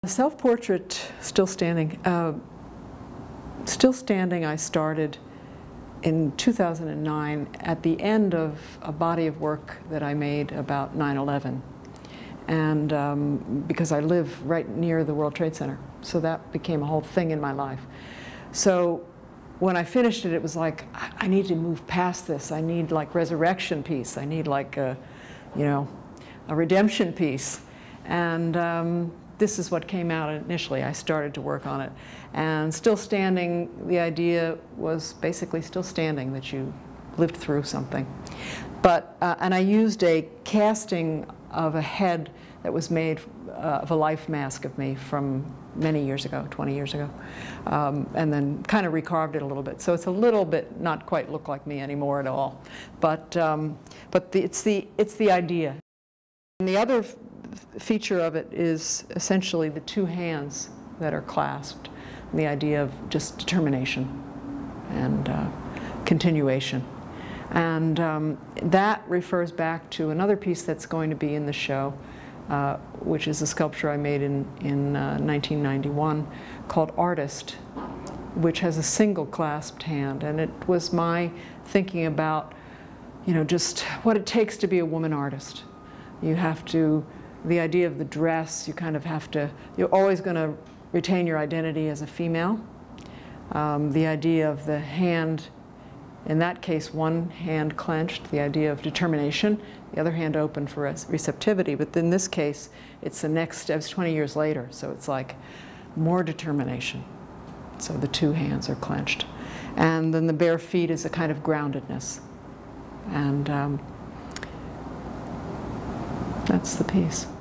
Self-portrait, still standing. Still standing, I started in 2009 at the end of a body of work that I made about 9/11. And because I live right near the World Trade Center, so that became a whole thing in my life. So when I finished it, it was like, I need to move past this. I need like resurrection piece. I need like a, a redemption piece. And this is what came out initially. I started to work on it. And still standing, the idea was basically still standing, that you lived through something. But, and I used a casting of a head that was made of a life mask of me from many years ago, 20 years ago, and then kind of recarved it a little bit. So it's a little bit not quite look like me anymore at all. But it's the idea. And the other feature of it is essentially the two hands that are clasped, and the idea of just determination and continuation. And that refers back to another piece that's going to be in the show, which is a sculpture I made in 1991 called Artist, which has a single clasped hand. And it was my thinking about, just what it takes to be a woman artist. You have to, the idea of the dress, you kind of have to, you're always going to retain your identity as a female. The idea of the hand, in that case, one hand clenched, the idea of determination, the other hand open for receptivity. But in this case, it's the next step, it's 20 years later, so it's like more determination. So the two hands are clenched. And then the bare feet is a kind of groundedness. And that's the piece.